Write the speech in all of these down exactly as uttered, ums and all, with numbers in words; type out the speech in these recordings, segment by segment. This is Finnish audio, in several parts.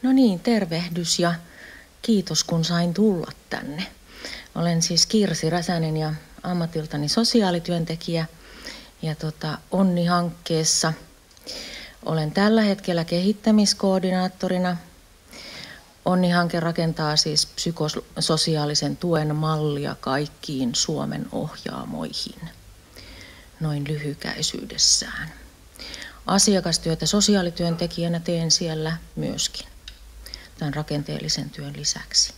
No niin, tervehdys ja kiitos kun sain tulla tänne. Olen siis Kirsi Räsänen ja ammatiltani sosiaalityöntekijä ja tota, Onni-hankkeessa olen tällä hetkellä kehittämiskoordinaattorina. Onni-hanke rakentaa siis psykososiaalisen tuen mallia kaikkiin Suomen ohjaamoihin, noin lyhykäisyydessään. Asiakastyötä sosiaalityöntekijänä teen siellä myöskin tämän rakenteellisen työn lisäksi.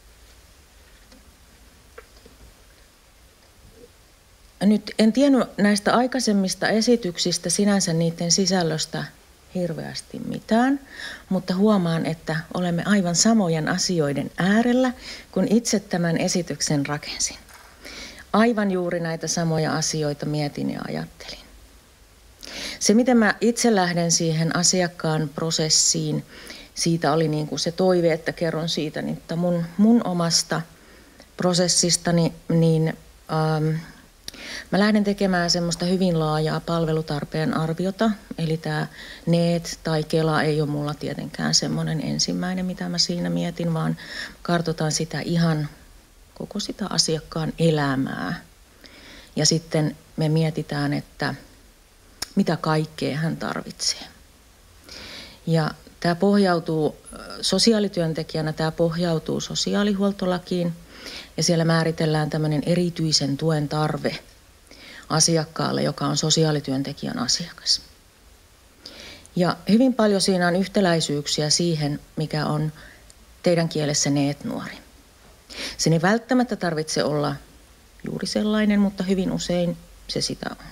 Nyt en tiennyt näistä aikaisemmista esityksistä sinänsä niiden sisällöstä hirveästi mitään, mutta huomaan, että olemme aivan samojen asioiden äärellä, kun itse tämän esityksen rakensin. Aivan juuri näitä samoja asioita mietin ja ajattelin. Se, miten mä itse lähden siihen asiakkaan prosessiin, siitä oli niin kuin se toive, että kerron siitä, että mun, mun omasta prosessistani, niin ähm, mä lähden tekemään semmoista hyvin laajaa palvelutarpeen arviota, eli tämä N E E T tai Kela ei ole mulla tietenkään semmoinen ensimmäinen, mitä mä siinä mietin, vaan kartoitan sitä ihan koko sitä asiakkaan elämää. Ja sitten me mietitään, että mitä kaikkea hän tarvitsee. Ja tämä pohjautuu sosiaalityöntekijänä, tämä pohjautuu sosiaalihuoltolakiin ja siellä määritellään tämmöinen erityisen tuen tarve asiakkaalle, joka on sosiaalityöntekijän asiakas. Ja hyvin paljon siinä on yhtäläisyyksiä siihen, mikä on teidän kielessä N E E T-nuori. Sen ei välttämättä tarvitse olla juuri sellainen, mutta hyvin usein se sitä on.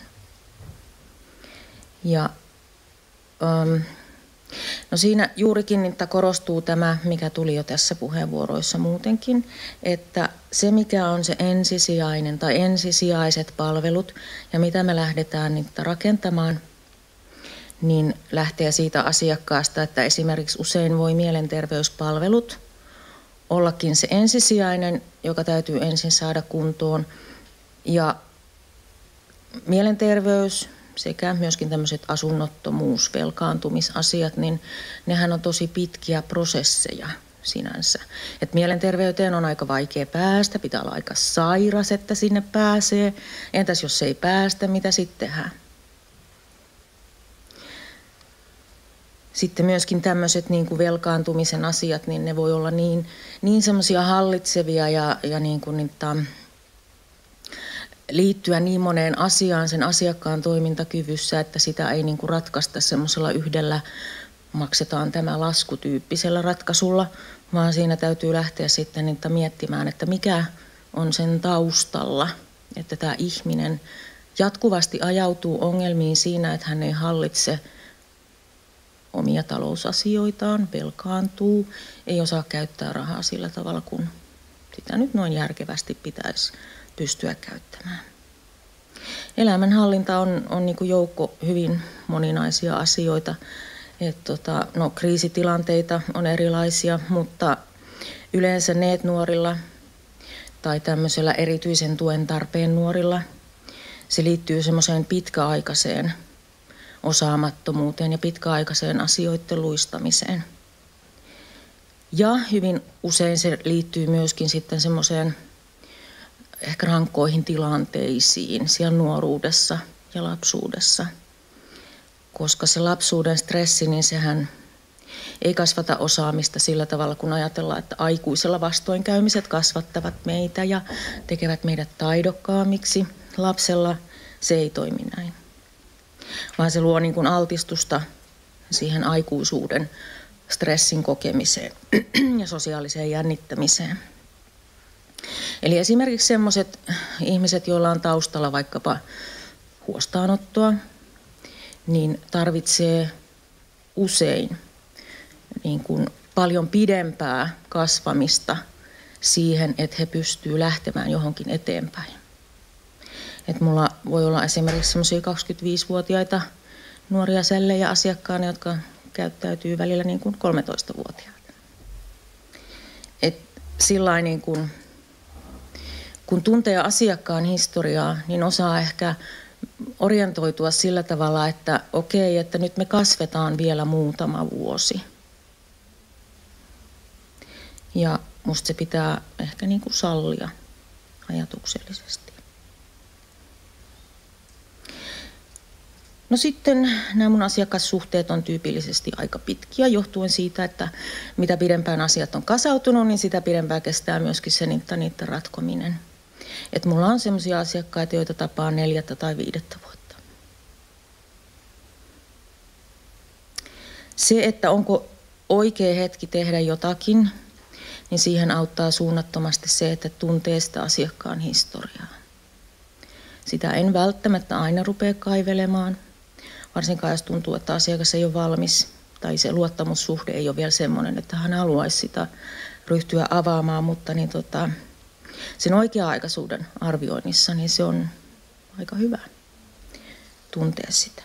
Ja um, no siinä juurikin että korostuu tämä, mikä tuli jo tässä puheenvuoroissa muutenkin, että se mikä on se ensisijainen tai ensisijaiset palvelut ja mitä me lähdetään niitä rakentamaan, niin lähtee siitä asiakkaasta, että esimerkiksi usein voi mielenterveyspalvelut ollakin se ensisijainen, joka täytyy ensin saada kuntoon ja mielenterveys sekä myöskin tämmöiset asunnottomuus, velkaantumisasiat, niin nehän on tosi pitkiä prosesseja sinänsä. Et mielenterveyteen on aika vaikea päästä, pitää olla aika sairas, että sinne pääsee. Entäs jos ei päästä, mitä sitten tehdään? Sitten myöskin tämmöiset niin kuin velkaantumisen asiat, niin ne voi olla niin, niin semmoisia hallitsevia ja, ja niin kuin niitä liittyä niin moneen asiaan sen asiakkaan toimintakyvyssä, että sitä ei niin kuin ratkaista semmoisella yhdellä maksetaan tämä laskutyyppisellä ratkaisulla, vaan siinä täytyy lähteä sitten niitä miettimään, että mikä on sen taustalla, että tämä ihminen jatkuvasti ajautuu ongelmiin siinä, että hän ei hallitse omia talousasioitaan, velkaantuu, ei osaa käyttää rahaa sillä tavalla, kun sitä nyt noin järkevästi pitäisi pystyä käyttämään. Elämänhallinta on, on niin kuin joukko hyvin moninaisia asioita. Et tota, no, kriisitilanteita on erilaisia, mutta yleensä N E E T-nuorilla tai tämmöisellä erityisen tuen tarpeen nuorilla se liittyy semmoiseen pitkäaikaiseen osaamattomuuteen ja pitkäaikaiseen asioiden luistamiseen. Ja hyvin usein se liittyy myöskin sitten semmoiseen ehkä rankkoihin tilanteisiin siellä nuoruudessa ja lapsuudessa. Koska se lapsuuden stressi, niin sehän ei kasvata osaamista sillä tavalla, kun ajatellaan, että aikuisella vastoinkäymiset kasvattavat meitä ja tekevät meidät taidokkaammiksi. Lapsella se ei toimi näin, vaan se luo niin kuin altistusta siihen aikuisuuden stressin kokemiseen ja sosiaaliseen jännittämiseen. Eli esimerkiksi sellaiset ihmiset, joilla on taustalla vaikkapa huostaanottoa, niin tarvitsee usein niin kuin paljon pidempää kasvamista siihen, että he pystyvät lähtemään johonkin eteenpäin. Et mulla voi olla esimerkiksi semmoisia kaksikymmentäviisivuotiaita nuoria sällejä asiakkaana, jotka käyttäytyy välillä niin kuin kolmetoistavuotiaita. Et sillain niin kuin kun tuntee asiakkaan historiaa, niin osaa ehkä orientoitua sillä tavalla, että okei, että nyt me kasvetaan vielä muutama vuosi. Ja musta se pitää ehkä niin kuin sallia ajatuksellisesti. No sitten nämä mun asiakassuhteet on tyypillisesti aika pitkiä johtuen siitä, että mitä pidempään asiat on kasautunut, niin sitä pidempään kestää myöskin se niiden, niiden ratkominen. Et mulla on sellaisia asiakkaita, joita tapaa neljättä tai viidettä vuotta. Se, että onko oikea hetki tehdä jotakin, niin siihen auttaa suunnattomasti se, että tuntee sitä asiakkaan historiaa. Sitä en välttämättä aina rupea kaivelemaan, varsinkaan jos tuntuu, että asiakas ei ole valmis tai se luottamussuhde ei ole vielä semmoinen, että hän haluaisi sitä ryhtyä avaamaan, mutta niin tota, sen oikea-aikaisuuden arvioinnissa niin se on aika hyvä tuntea sitä.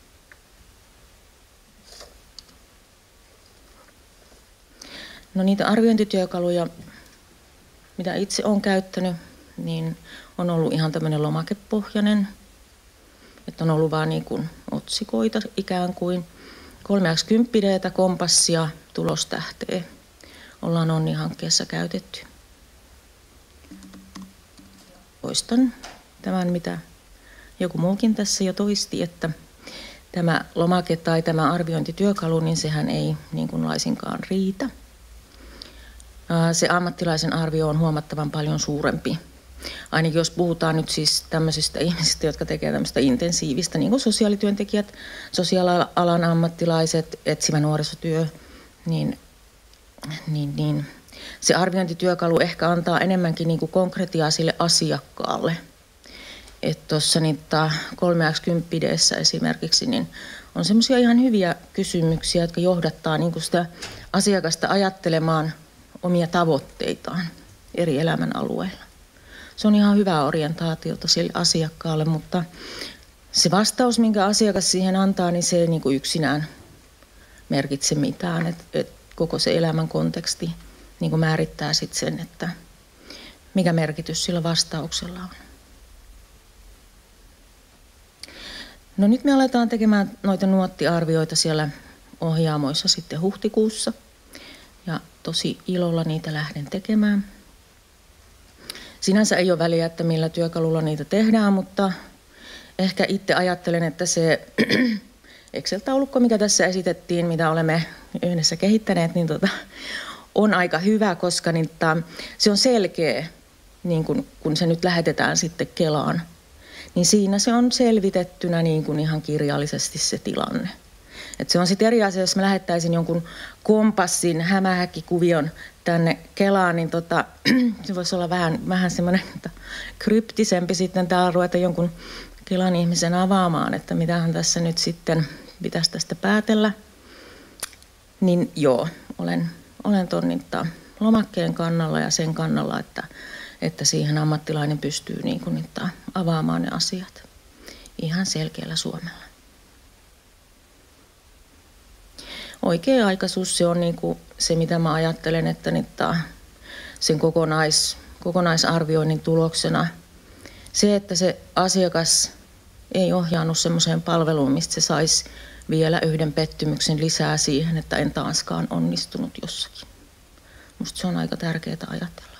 No niitä arviointityökaluja, mitä itse olen käyttänyt, niin on ollut ihan tämmöinen lomakepohjainen, että on ollut vaan niin kuin otsikoita ikään kuin. kolmekymmentä kompassia, tulostähteä ollaan Onni-hankkeessa käytetty. Toistan tämän, mitä joku muukin tässä jo toisti, että tämä lomake tai tämä arviointityökalu, niin sehän ei niin kuin laisinkaan riitä. Se ammattilaisen arvio on huomattavan paljon suurempi. Ainakin jos puhutaan nyt siis tämmöisistä ihmisistä, jotka tekevät tämmöistä intensiivistä, niin kuin sosiaalityöntekijät, sosiaalialan ammattilaiset, etsivä nuorisotyö, niin, niin, niin se arviointityökalu ehkä antaa enemmänkin niin kuin konkretiaa sille asiakkaalle. Että tuossa niitä kolmekymmentä esimerkiksi niin on semmoisia ihan hyviä kysymyksiä, jotka johdattaa niin kuin sitä asiakasta ajattelemaan omia tavoitteitaan eri elämänalueilla. Se on ihan hyvää orientaatiota sille asiakkaalle, mutta se vastaus, minkä asiakas siihen antaa, niin se ei niin kuin yksinään merkitse mitään. Et, et koko se elämän konteksti niin kuin määrittää sit sen, että mikä merkitys sillä vastauksella on. No nyt me aletaan tekemään noita nuottiarvioita siellä ohjaamoissa sitten huhtikuussa. Ja tosi ilolla niitä lähden tekemään. Sinänsä ei ole väliä, että millä työkalulla niitä tehdään, mutta ehkä itse ajattelen, että se Excel-taulukko, mikä tässä esitettiin, mitä olemme yhdessä kehittäneet, niin tota, on aika hyvä, koska niitä, se on selkeä, niin kun, kun se nyt lähetetään sitten Kelaan. Niin siinä se on selvitettynä niin kuin ihan kirjallisesti se tilanne. Et se on sitten eri asia, jos mä lähettäisin jonkun kompassin hämähäkkikuvion tänne Kelaan, niin tota, se voisi olla vähän, vähän semmoinen kryptisempi sitten täällä ruveta jonkun Kelan ihmisen avaamaan, että mitähän tässä nyt sitten pitäisi tästä päätellä. Niin joo, olen, olen ton niitä lomakkeen kannalla ja sen kannalla, että, että siihen ammattilainen pystyy niin kuin niitä avaamaan ne asiat ihan selkeällä suomella. Oikea-aikaisuus se on niin kuin se, mitä mä ajattelen, että niitä sen kokonais, kokonaisarvioinnin tuloksena se, että se asiakas ei ohjaannut semmoiseen palveluun, mistä se saisi vielä yhden pettymyksen lisää siihen, että en taaskaan onnistunut jossakin. Musta se on aika tärkeää ajatella.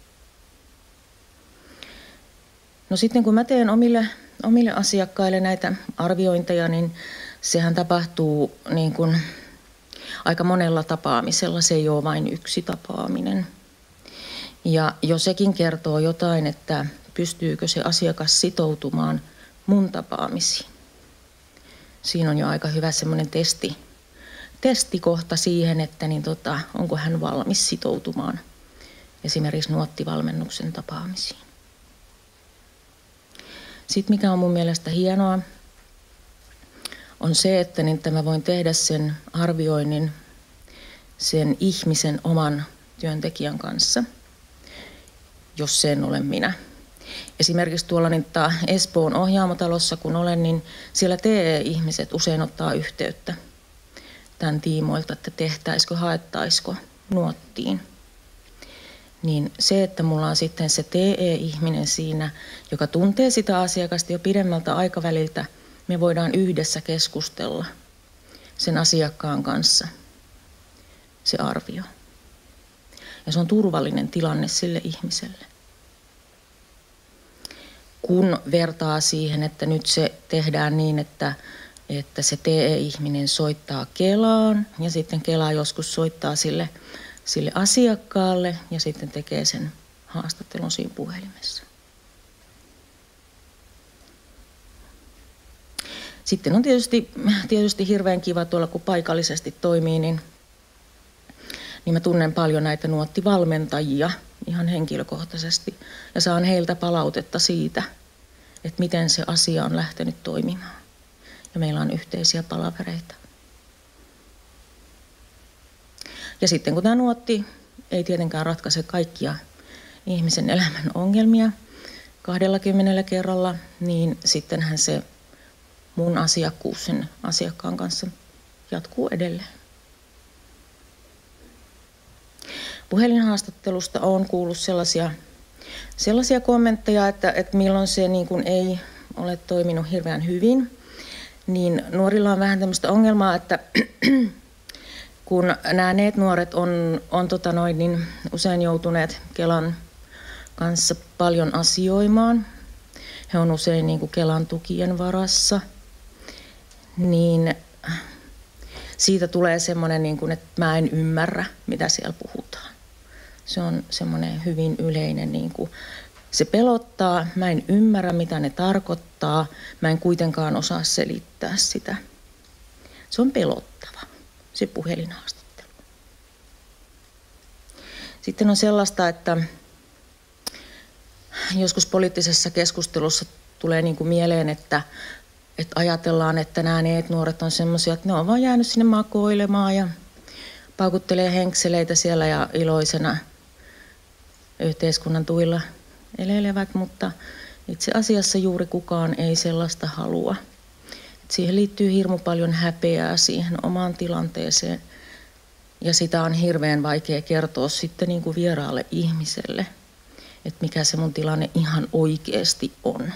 No sitten kun mä teen omille, omille asiakkaille näitä arviointeja, niin sehän tapahtuu niin kuin aika monella tapaamisella, se ei ole vain yksi tapaaminen. Ja jo sekin kertoo jotain, että pystyykö se asiakas sitoutumaan mun tapaamisiin. Siinä on jo aika hyvä semmoinen testi, testikohta siihen, että niin tota, onko hän valmis sitoutumaan esimerkiksi nuottivalmennuksen tapaamisiin. Sitten mikä on mun mielestä hienoa, on se, että niin mä voin tehdä sen arvioinnin sen ihmisen oman työntekijän kanssa, jos se en ole minä. Esimerkiksi tuolla niin Espoon ohjaamotalossa, kun olen, niin siellä T E-ihmiset usein ottaa yhteyttä tämän tiimoilta, että tehtäisikö, haettaisiko nuottiin. Niin se, että mulla on sitten se T E-ihminen siinä, joka tuntee sitä asiakasta jo pidemmältä aikaväliltä, me voidaan yhdessä keskustella sen asiakkaan kanssa se arvio. ja se on turvallinen tilanne sille ihmiselle. Kun vertaa siihen, että nyt se tehdään niin, että, että se T E-ihminen soittaa Kelaan ja sitten Kela joskus soittaa sille, sille asiakkaalle ja sitten tekee sen haastattelun siinä puhelimessa. Sitten on tietysti, tietysti hirveän kiva tuolla, kun paikallisesti toimii, niin, niin mä tunnen paljon näitä nuottivalmentajia ihan henkilökohtaisesti ja saan heiltä palautetta siitä, että miten se asia on lähtenyt toimimaan. Ja meillä on yhteisiä palavereita. Ja sitten kun tämä nuotti ei tietenkään ratkaise kaikkia ihmisen elämän ongelmia kahdellakymmenellä kerralla, niin sittenhän se mun asiakkuus sen asiakkaan kanssa jatkuu edelleen. Puhelinhaastattelusta olen kuullut sellaisia, sellaisia kommentteja, että, että milloin se niin kuin ei ole toiminut hirveän hyvin, niin nuorilla on vähän tämmöistä ongelmaa, että kun nämä neet-nuoret on, on tota noin, niin usein joutuneet Kelan kanssa paljon asioimaan, he on usein niin kuin Kelan tukien varassa, niin siitä tulee semmoinen, niin kuin, että mä en ymmärrä, mitä siellä puhutaan. Se on semmoinen hyvin yleinen, niin kuin, se pelottaa, mä en ymmärrä, mitä ne tarkoittaa, mä en kuitenkaan osaa selittää sitä. Se on pelottava, se puhelinhaastattelu. Sitten on sellaista, että joskus poliittisessa keskustelussa tulee niin kuin mieleen, että Että ajatellaan, että nämä neet-nuoret on semmoisia, että ne on vaan jäänyt sinne makoilemaan ja paukuttelee henkseleitä siellä ja iloisena yhteiskunnan tuilla elelevät, mutta itse asiassa juuri kukaan ei sellaista halua. Et siihen liittyy hirmu paljon häpeää siihen omaan tilanteeseen ja sitä on hirveän vaikea kertoa sitten niin kuin vieraalle ihmiselle, että mikä se mun tilanne ihan oikeasti on.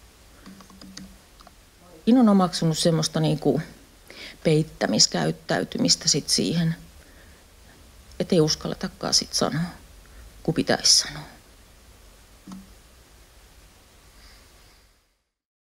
Minä olen omaksunut semmoista niinku peittämiskäyttäytymistä sit siihen, ettei uskalletakaan sit sanoa, kun pitäisi sanoa.